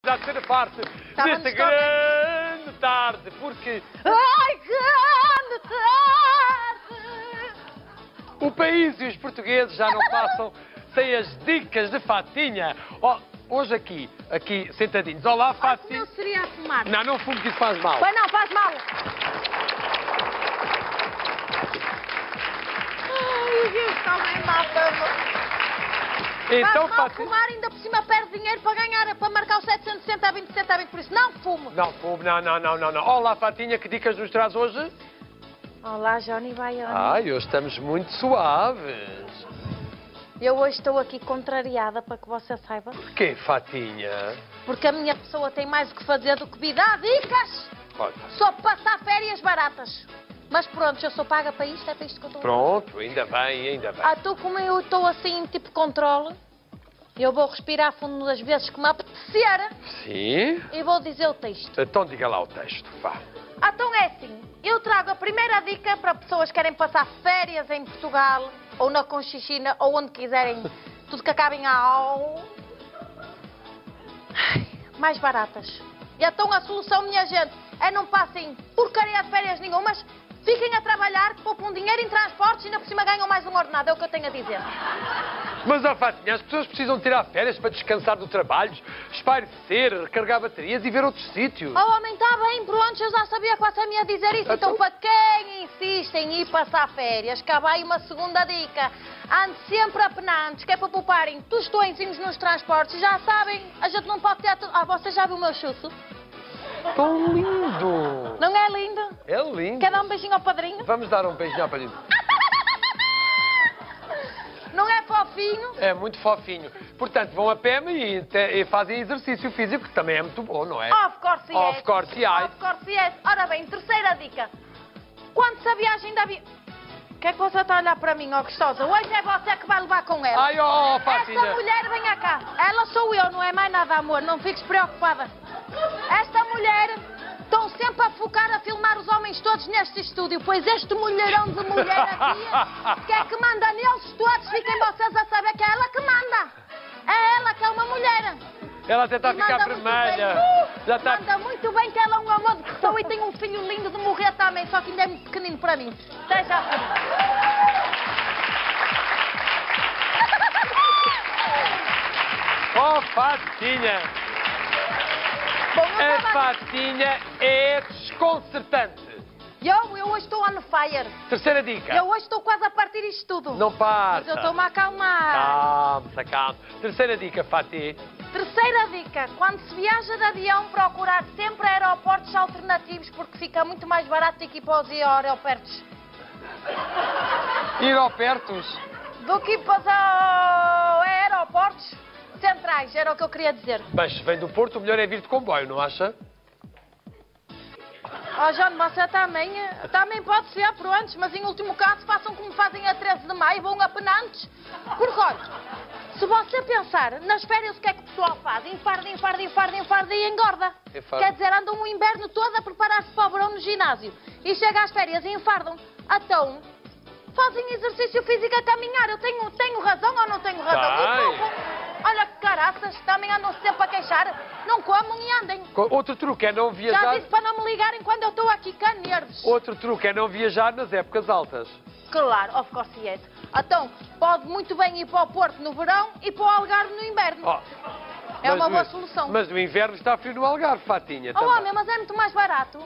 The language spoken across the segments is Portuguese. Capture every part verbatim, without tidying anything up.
já de ser a parte Estava desta grande tarde, porque Ai, grande tarde! o país e os portugueses já não passam sem as dicas de Fatinha. Oh, hoje aqui, aqui, sentadinhos. Olá, Fatinha. Não seria a fumar. Não, não fumo, que isso faz mal. Pois não, faz mal. Ai, Deus, também mata-me. Então, Faz mal Fatinha... fumar, ainda por cima perde dinheiro para ganhar, para marcar os setecentos e sessenta a vinte, sessenta a vinte, por isso não fumo. Não fumo, não, não, não, não, não. Olá, Fatinha, que dicas nos traz hoje? Olá, Johnny Baiano. Ai, hoje estamos muito suaves. Eu hoje estou aqui contrariada, para que você saiba. Porquê, Fatinha? Porque a minha pessoa tem mais o que fazer do que vir dar dicas. Olha. Só passar férias baratas. Mas pronto, eu sou paga para isto, é para isto que eu estou. Pronto, ainda bem, ainda bem. Ah, tu, como eu estou assim, tipo controle, eu vou respirar fundo das vezes que me apetecer Sim? e vou dizer o texto. Então diga lá o texto, vá. Ah, então é assim, eu trago a primeira dica para pessoas que querem passar férias em Portugal, ou na Conchichina, ou onde quiserem, tudo que acabem ao... Ai, mais baratas. E então a solução, minha gente, é não passem porcaria de férias nenhumas, fiquem a trabalhar, que poupam dinheiro em transportes e ainda por cima ganham mais um ordenado, é o que eu tenho a dizer. Mas, ó, Fatinha, as pessoas precisam tirar férias para descansar do trabalho, espairecer, recarregar baterias e ver outros sítios. Oh, homem, está bem, pronto, eu já sabia que você me ia dizer isso. Então, Então- para quem insiste em ir passar férias, cá vai uma segunda dica. Ande sempre a penantes, que é para pouparem tostõezinhos nos transportes. Já sabem, a gente não pode ter... tudo. Ah, você já viu o meu chusso? Tão lindo! Não é lindo? É lindo. Quer dar um beijinho ao padrinho? Vamos dar um beijinho ao padrinho. Não é fofinho? É muito fofinho. Portanto, vão a pé e, te- e fazem exercício físico, que também é muito bom, não é? Of course yes. Of course yes. Of course yes. Ora bem, terceira dica. Quando se a viagem da... Vi... O que é que você está a olhar para mim, ó gostosa? Hoje é você que vai levar com ela. Ai, ó, oh, Fatinha. Esta mulher, venha cá. Ela sou eu, não é mais nada, amor. Não fiques preocupada. Esta mulher... Estão sempre a focar a filmar os homens todos neste estúdio, pois este mulherão de mulher aqui, que é que manda neles todos, fiquem vocês a saber que é ela que manda. É ela que é uma mulher. Ela até está a E ficar manda muito vermelha. bem. Já está... Manda muito bem que ela é um amor de pessoa e tem um filho lindo de morrer também, só que ainda é muito pequenino para mim. Até já. Oh, Fatinha. Bom, eu A estava... Fatinha é desconcertante. Eu, eu hoje estou on fire. Terceira dica. Eu hoje estou quase a partir isto tudo. Não passa. Mas eu estou-me a acalmar. Calma, calma. Terceira dica, Fati. Terceira dica, quando se viaja de avião, procurar sempre aeroportos alternativos, porque fica muito mais barato ir para os aeroportos Aeropertos. do que ir para os aeroportos centrais, era o que eu queria dizer. Mas se vem do Porto, o melhor é vir de comboio, não acha? Ó, João, você também, eh, também pode ser, pronto, mas em último caso façam como fazem a treze de maio, vão a penantes. Porque, olha, se você pensar nas férias, o que é que o pessoal faz? Enfarda, enfarda, enfarda, enfarda e engorda. Enfarda. Quer dizer, andam o inverno todo a preparar-se para o verão no ginásio. E chega às férias e enfardam. Então, fazem exercício físico a caminhar. Eu tenho, tenho razão ou não tenho razão? Vai. E poupam. Olha que caraças, também andam sempre a queixar. Não comam e andem. Co- Outro truque é não Já viajar. disse para não me ligarem quando eu estou aqui cá nervos. Outro truque é não viajar nas épocas altas. Claro, of course yes. Então, pode muito bem ir para o Porto no verão e para o Algarve no inverno. Oh, é mas uma no- boa solução. Mas no inverno está frio no Algarve, Fatinha. Oh, também. homem, mas é muito mais barato.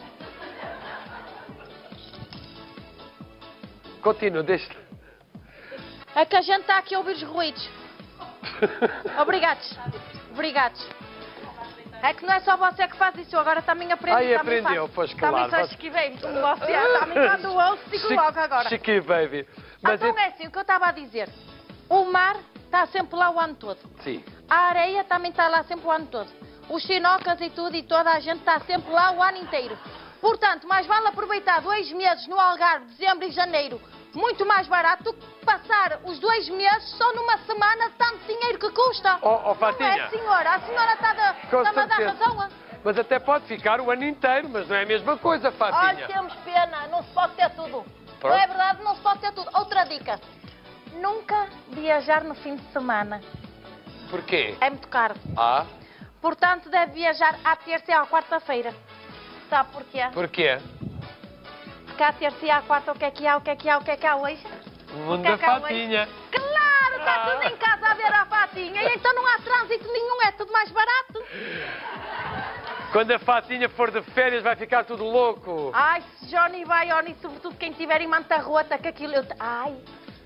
Continua, deixa. É que a gente está aqui a ouvir os ruídos. Obrigados. Obrigados. É que não é só você que faz isso, eu agora também aprendi. Ai, também aprendeu, faço. pois claro. Também sou Mas- esquivei-me como você. Também quando ouço, digo Chique- logo agora. Chique, baby. Mas Então é assim, o que eu estava a dizer. O mar está sempre lá o ano todo. Sim. A areia também está lá sempre o ano todo. Os chinocas e tudo, e toda a gente está sempre lá o ano inteiro. Portanto, mais vale aproveitar dois meses no Algarve, dezembro e janeiro, muito mais barato do que passar os dois meses só numa semana, tanto dinheiro que custa. Oh, oh, Não Fatinha. é, senhora? A senhora está a Com dar certeza. razão. Mas até pode ficar o ano inteiro, mas não é a mesma coisa, Olha, Fatinha. temos pena, não se pode ter tudo. Pronto. Não é verdade? Não se pode ter tudo. Outra dica. Nunca viajar no fim de semana. Porquê? É muito caro. Ah, Portanto, deve viajar à terça e à quarta-feira. Sabe porquê? Porquê? Porque à terça e à quarta o que é que há, o que é que há, o que é que há hoje? O mundo O que é da que há hoje? Fatinha. Claro, está Ah. tudo em casa a ver a Fatinha. E então não há trânsito nenhum, é tudo mais barato. Quando a Fatinha for de férias vai ficar tudo louco. Ai, se Johnny vai, Oni, sobretudo quem tiver em Manta Rota, que aquilo eu... Ai...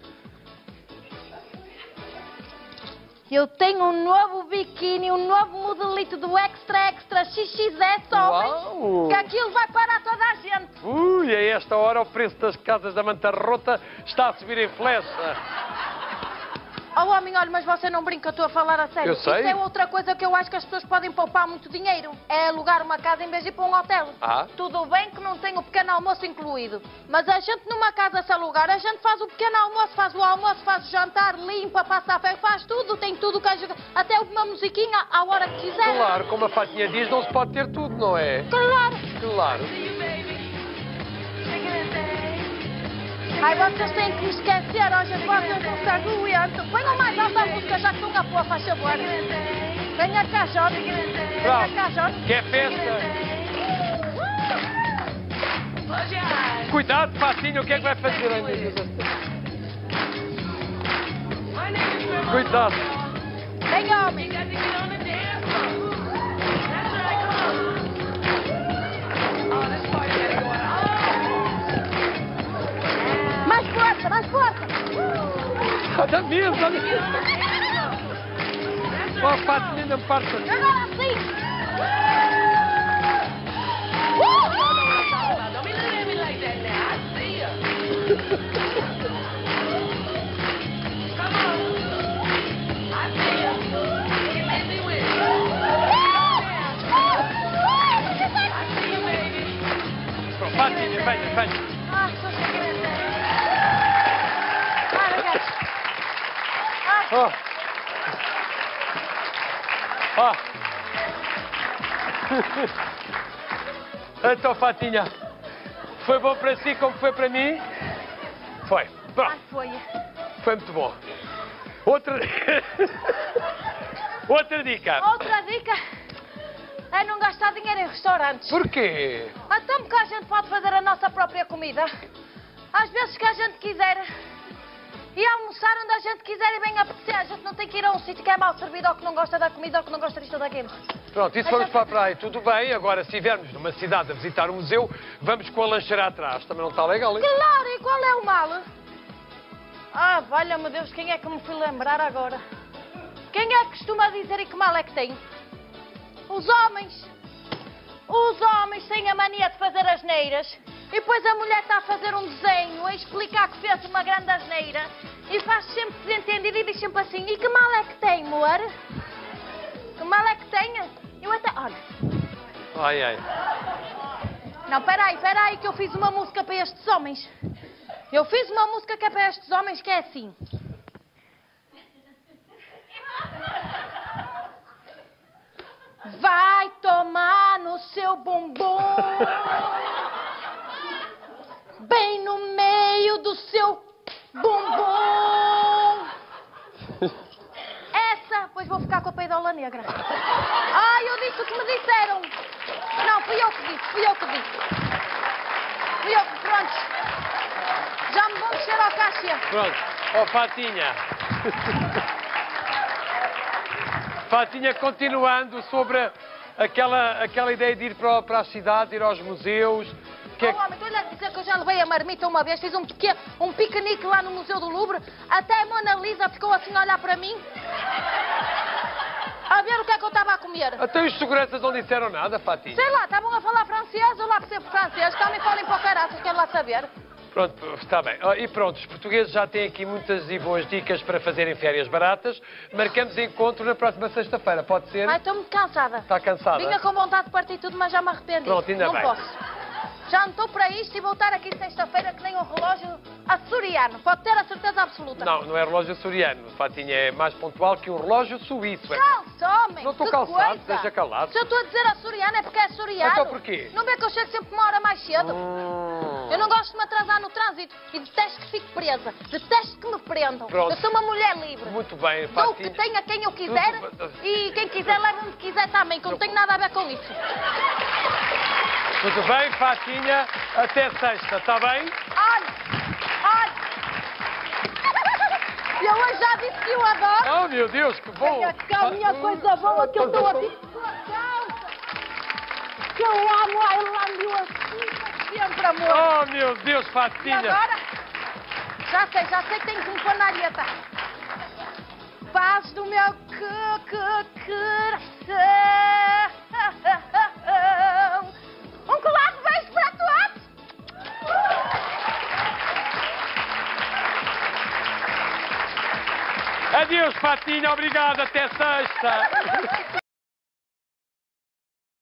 Eu tenho um novo biquíni, um novo modelito do Extra Extra X X S, homem. Uau! Que aquilo vai parar toda a gente. Ui, a esta hora o preço das casas da Manta Rota está a subir em flecha. Oh, homem, olha, mas você não brinca, eu estou a falar a sério. Eu sei. Isso é outra coisa que eu acho que as pessoas podem poupar muito dinheiro. É alugar uma casa em vez de ir para um hotel. Ah. Tudo bem que não tem o pequeno almoço incluído. Mas a gente numa casa se alugar, a gente faz o pequeno almoço, faz o almoço, faz o jantar, limpa, passa a ferro, faz tudo, tem tudo que ajuda. Até uma musiquinha à hora que quiser. Claro, como a Fatinha diz, não se pode ter tudo, não é? Claro. Claro. Ai, vocês têm que esquecer, hoje vocês não se aguentam. Ponham mais alta a música, já que estão a pôr, faz favor. Venha cá, Johnny. Venha Bravo. cá, Johnny. Quer festa? Cuidado, Fatinha, o que é que vai fazer? Ai, meu Deus do céu. Cuidado. Venha, homem. Mais força, mais força. Olha mesmo, olha mesmo. Oh, Fatinha, não parta. Agora sim. Pronto, Fatinha, venha, venha. Ah, sou chegada. Vai, ragazzi. Oh. Oh. Então, Fatinha, foi bom para si como foi para mim? Foi. Pronto, Ai, foi. foi muito bom. Outra... Outra dica. Outra dica é não gastar dinheiro em restaurantes. Porquê? Então, porque a gente pode fazer a nossa própria comida. Às vezes que a gente quiser. E almoçar onde a gente quiser e bem apetecer. A gente não tem que ir a um sítio que é mal servido ou que não gosta da comida ou que não gosta disto ou daquilo. Pronto, isso vamos para a praia, tudo bem. Agora, se estivermos numa cidade a visitar um museu, vamos com a lancheira atrás. Também não está legal, hein? Claro, e qual é o mal? Ah, valha-me Deus, quem é que me fui lembrar agora? Quem é que costuma dizer e que mal é que tem? Os homens. Os homens têm a mania de fazer asneiras. E depois a mulher está a fazer um desenho, a explicar que fez uma grande asneira. E faz sempre desentendido e diz sempre assim, e que mal é que tem, amor? Que mal é que tenha? Eu até... Olha. Ai, ai. Não, peraí, peraí, que eu fiz uma música para estes homens. Eu fiz uma música que é para estes homens que é assim. Vai tomar no seu bumbum, bem no meio do seu bumbum. Essa, pois vou ficar com a peidola negra. Ai, eu disse o que me disseram. Não, fui eu que disse, fui eu que disse. Fui eu que, pronto. Já me vou mexer ao caixa. Pronto. Ó, oh, Fatinha. Fatinha, continuando sobre aquela, aquela ideia de ir para, para as cidades, ir aos museus. Que é... Oh, homem, estou-lhe a dizer que eu já levei a marmita uma vez, fiz um, pequeno, um piquenique lá no Museu do Louvre, até a Mona Lisa ficou assim a olhar para mim, a ver o que é que eu estava a comer. Até os seguranças não disseram nada, Fatinha. Sei lá, estavam a falar francês, eu lá percebo francês, também falem para o caraças, quero lá saber. Pronto, está bem. Oh, e pronto, os portugueses já têm aqui muitas e boas dicas para fazerem férias baratas. Marcamos encontro na próxima sexta-feira, pode ser? Ai, estou muito cansada. Está cansada? Vinha com vontade de partir tudo, mas já me arrependi. Pronto, ainda não bem. posso. Já não estou para isto e voltar aqui sexta-feira que nem um relógio açoriano, pode ter a certeza absoluta. Não, não é relógio açoriano. Fatinha, é mais pontual que um relógio suíço. É... Calça, homem! Não estou que calçado, coisa. deixa calado. Se eu estou a dizer açoriano é porque é açoriano. Então porquê? Não vê que eu chego sempre uma hora mais cedo? Hum... Eu não gosto de me atrasar no trânsito e detesto que fique presa. Detesto que me prendam. Pronto. Eu sou uma mulher livre. Muito bem, Dou o Fatinha. que tenha quem eu quiser Tudo- e quem quiser leva onde quiser também, que eu não tenho nada a ver com isso. Tudo bem, Fatinha. Até sexta, está bem? Olha, olha. Eu hoje já disse que eu adoro. Oh, meu Deus, que bom. Venha cá, a minha coisa boa que eu estou aqui com sua causa. Que eu amo a Irlanda e o assim sempre, amor. Oh, meu Deus, E Fatinha. agora? Já sei, já sei que tenho que me pôr na areta. Paz do meu co- co- coração. Um colado de beijo para todos. Adeus, Fatinha. Obrigado. Até sexta.